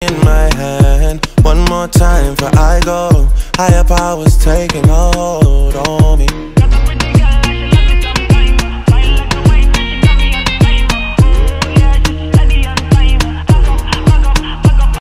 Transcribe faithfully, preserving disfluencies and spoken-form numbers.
in my hand. One more time for I go. Higher powers taking a hold on me.